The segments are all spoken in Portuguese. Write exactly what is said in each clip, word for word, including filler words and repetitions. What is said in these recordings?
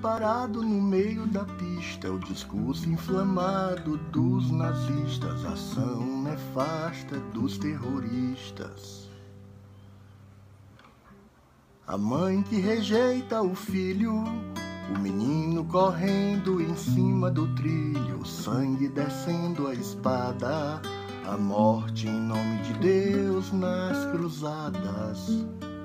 parado no meio da pista, o discurso inflamado dos nazistas, a ação nefasta dos terroristas. A mãe que rejeita o filho, o menino correndo em cima do trilho, o sangue descendo a espada, a morte em nome de Deus nas cruzadas.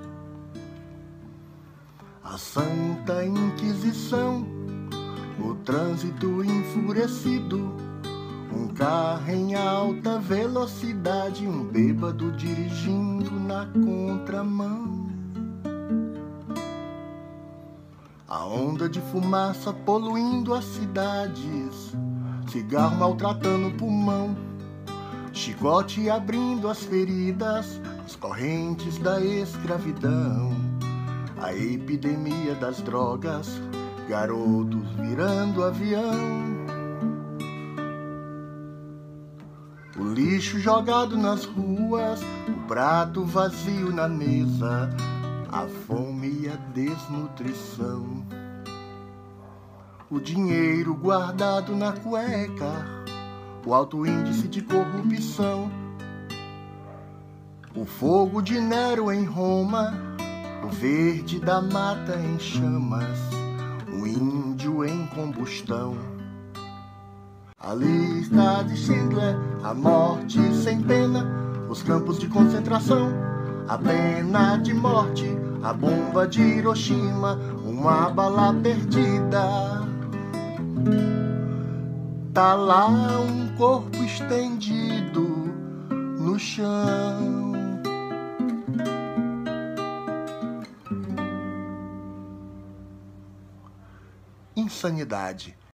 A Santa Inquisição, o trânsito enfurecido, um carro em alta velocidade, um bêbado dirigindo na contramão. A onda de fumaça poluindo as cidades, cigarro maltratando o pulmão, chicote abrindo as feridas, as correntes da escravidão, a epidemia das drogas, garotos virando avião, o lixo jogado nas ruas, o prato vazio na mesa, a fome e a desnutrição, o dinheiro guardado na cueca, o alto índice de corrupção, o fogo de Nero em Roma, o verde da mata em chamas, o índio em combustão. A lista de Schindler, a morte sem pena, os campos de concentração, a pena de morte, a bomba de Hiroshima, uma bala perdida. Tá lá um corpo estendido no chão. Insanidade.